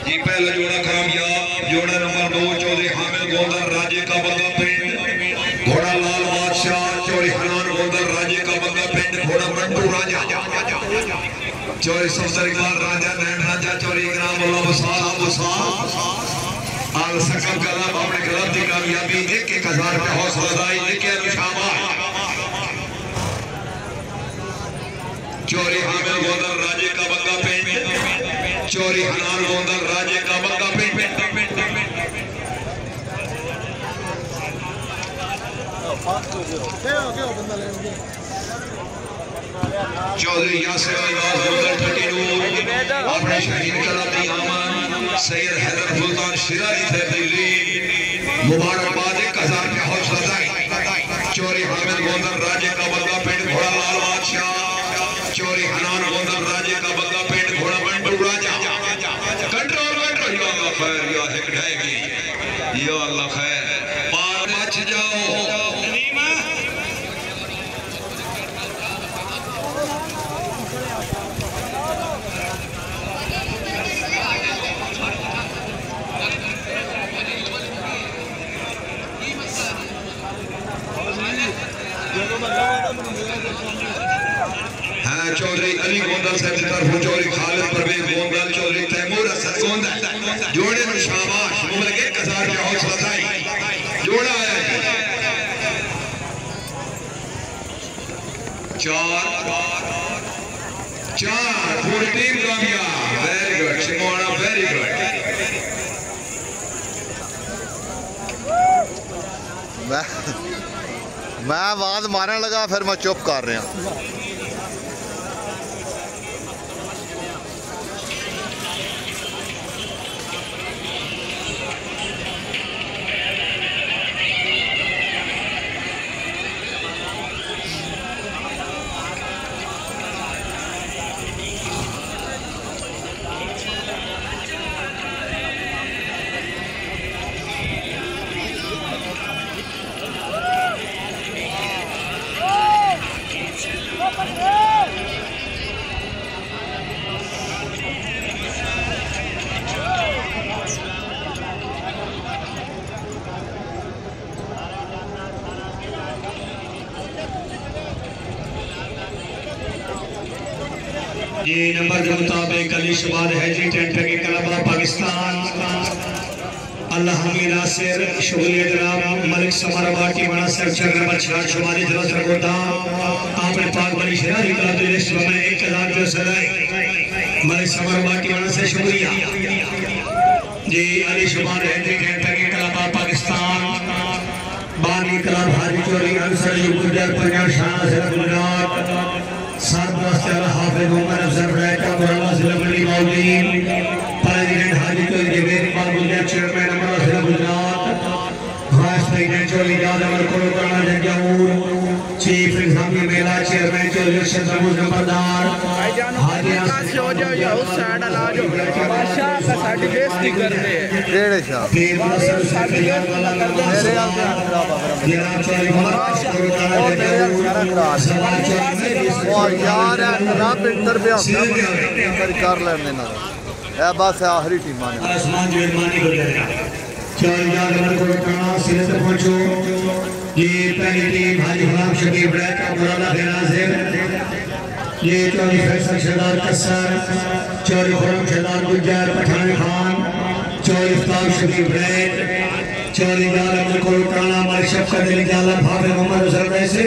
ये पहला जोड़ा कामयाब। जोड़ा नंबर 2 चौधरी हामिद गोंदर राजे का बंगा पिंड। घोड़ा लाल बादशाह चौधरी हनान गोंदर राजे का बंगा पिंड। घोड़ा मंटू राजा चौधरी सफदर इकबाल राजा नैन राजा चौधरी इकराम अल्लाह वसाल आल सकल कलम अपने क्लब की कामयाबी 1,000 रुपया हौसला अफजाई लिखे शाबाश। चौधरी हामिद गोंदर राजे का बंगा पिंड। चौधरी हनान गोंदर राजे का बंगा पिंड। चौधरी यासिर अल्लाह गोंदर 32 अपने शहीद क्लब की आमन सैयद हैदर सुल्तान शिराजी थे दिल्ली मुबारकबाद 1,000 रुपया हौसला अफजाई। चौधरी हामिद गोंदर राजे का बंगा पिंड। घोड़ा लाल बादशाह चौधरी हनान गोंदर राजे का बंगा पिंड। घोड़ा मंटू राजा कंट्रोल कंट्रोल या अल्लाह खैर या हिक ढहेगी या अल्लाह खैर पार मच जाओ। चौधरी अली गोंदल साहब की तरफ चौधरी खालिद परवेज गोंदल चौधरी तैमूर हसन गोंदल जोड़े में शाबाश उम्र 1,000 रुपया हौसला अफजाई। जोड़ा आया चार पूरी टीम कामयाब। Very good Shimona very good. मैं आवाज मारने लगा फिर मैं चुप कर रहा। ये नंबर के मुताबिक अली शबाद है जी टेंट के कलबा पाकिस्तान अल्लाह हमी नासिर शुक्रिया जनाब मलिक समरवाटी बना सर चर नंबर 6 शुमारी जिला सरगोदा आपने पाक बली शरारी का लिस्ट में 1,000 जो सदाई मलिक समरवाटी बना से शुक्रिया जी। अली शबाद है जी टेंट के कलबा पाकिस्तान बानी कलब हाजी चौधरी अंसर गुजर पंजाब शाह से गुजरात सात वास्ते हाफिज मोहम्मद अफजल ब्रैक पुराना जिला मंडी मौलीन प्रेसिडेंट हाजी चौधरी जवेद इकबाल गुजर चेयरमैन अमर जिला गुजरात वाइस प्रेसिडेंट चौधरी याद अमर कोलकाता जंजाऊर चीफ एग्जामिनर मेला चेयरमैन चौधरी शंकरपुर नंबरदार हाजी से हो जाओ या उस साइड ला जो बादशाह का साडी बेइज्जती कर रहे हैं डेढ़ शाह फिर साडी वाला कर दे मेरे जनाब चौधरी और यार रब इंटर पे कर लेने ना ए बस आखिरी टीम ने आसमान जो मेहरबानी हो जाएगा। चल यार नंबर को उठाना सीधे से पहुंचो। ये पहली टीम हाजी गुलाम शकीब ब्रैक का पुराना नाज़िर ये चौधरी फैसल शहदार कसर चौधरी खुरम शहदार गुजर पठान खान चौधरी इफ्तार शकीब ब्रैक चौधरी यार नंबर को उठाना हमारे शफकत अली जाला भावे मोहम्मद हुसैन वैसे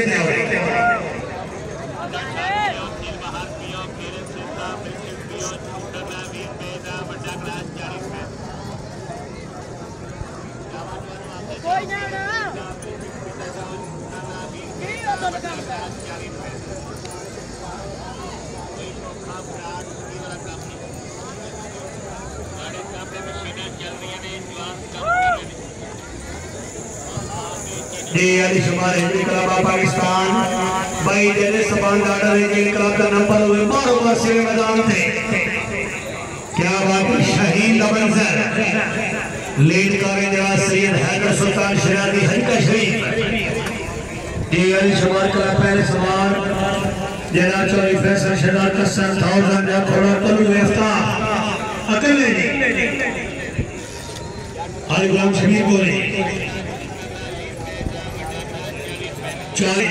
अली शुमार हिंदी क्लब पाकिस्तान भाई जैसे सबान गार्डन है जिन क्लब का नंबर हुए मारो बसे मैदान थे क्या बात है। शहीद मंजर लीड करें जनाब सैयद हैदर सुल्तान शिराजी हल्का शरीफ ये अली शुमार क्लब पहले सवार जनाब चौधरी फैसल शहदार कसर 1000 या खोड़ा तलु इफ्तार अकेले नहीं भाई गुलाम शबीर को नहीं 40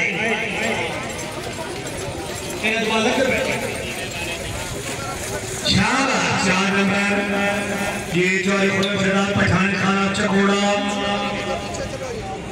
4 नंबर ये 40 पठान खाना चकोड़ा